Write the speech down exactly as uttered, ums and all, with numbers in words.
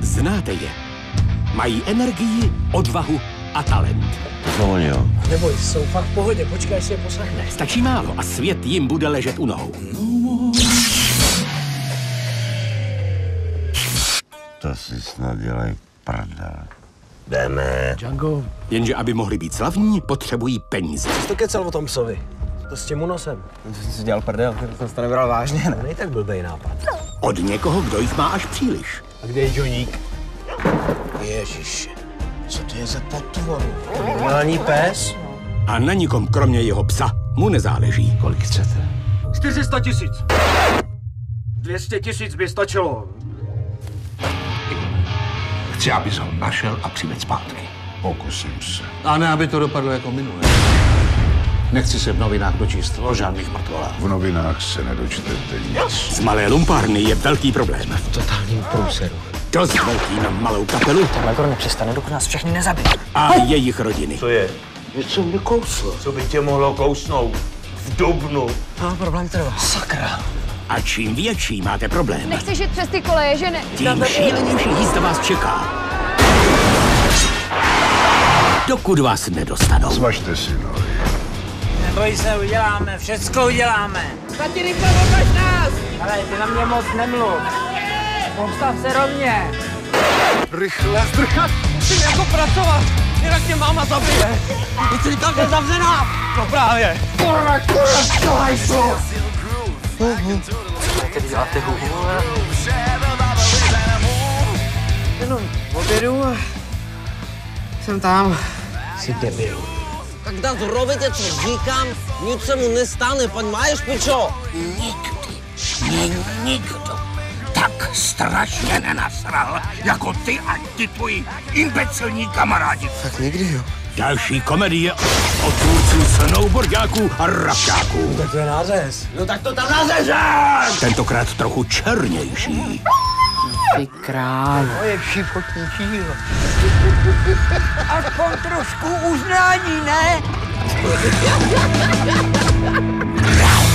Znáte je. Mají energii, odvahu a talent. No jo. Neboj, jsou fakt v pohodě, počkej, až si je poslechne. Stačí málo a svět jim bude ležet u nohou. To si snad dělají prdel. Jdeme. Django. Jenže aby mohli být slavní, potřebují peníze. Jsi to kecal o tom psovi? To s tím nosem. To jsem si dělal prdel, to jsem to nebral vážně, ne? To nej tak blbej nápad. Od někoho, kdo jich má až příliš. A kde je Joník? Ježiš, co to je za potvoru? Normální pes? A na nikom, kromě jeho psa, mu nezáleží. Kolik chcete? čtyři sta tisíc. dvě stě tisíc by stačilo. Chci, abys ho našel a přivedl zpátky. Pokusím se. A ne, aby to dopadlo jako minule. Nechci se v novinách dočíst o žádných mrtvolách. V novinách se nedočtete nic. Z malé lumpárny je velký problém. V totálním průseru. Dost velký na malou kapelu. Tenhle kor nepřestane, dokud nás všechny nezabije. A jejich rodiny. To je. Něco mě kouslo. Co by tě mohlo kousnout? V dubnu. No, problém trvá. Sakra. A čím větší máte problém, Nechceš jít přes ty koleje, že ne? tím šílenější jízda vás čeká. Dokud vás nedostanou. Zvažte si nohy. Neboj se, uděláme, všecko uděláme. Tati, rychle odvaž nás! Ale ty na mě moc nemluv. Postav se rovně. Rychle zdrchat! Musím jako pracovat, jinak mě máma zabije. Teď si tam je zavřená! No právě. Kurva, kurva, co jsou? Teď děláte huhu. Jenom obědu a jsem tam. Jsi debil. Когда здоровите, co říkám, nic se mu nestane, ponímáš, pičo? Nikdy mě nikdo tak strašně nenasral, jako ty a ty tvoji imbecilní kamarádi. Tak nikdy, jo. Další komedie o tvůrců snowboardáků a rapťáků. Tak to je nářez. No tak to tam nařežem! Tentokrát trochu černější. Ty král. Moje šipotní čího. Aspoň trošku uznání, ne?